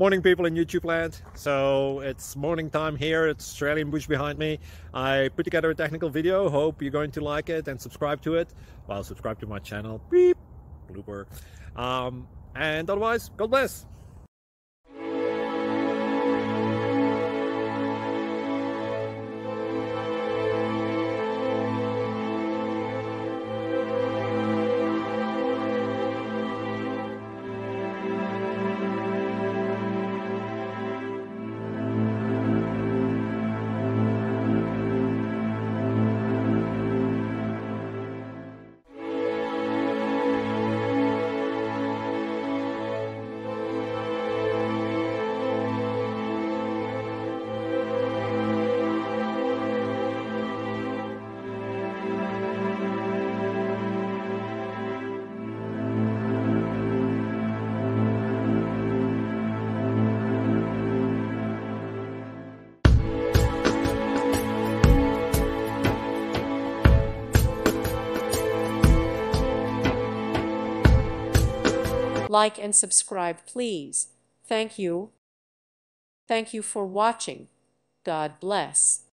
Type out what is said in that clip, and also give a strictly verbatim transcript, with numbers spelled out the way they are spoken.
Morning, people in YouTube land. So it's morning time here. It's Australian bush behind me. I put together a technical video. Hope you're going to like it and subscribe to it. Well, subscribe to my channel. Beep. Blooper. Um, and otherwise, God bless. Like and subscribe, please. Thank you. Thank you for watching. God bless.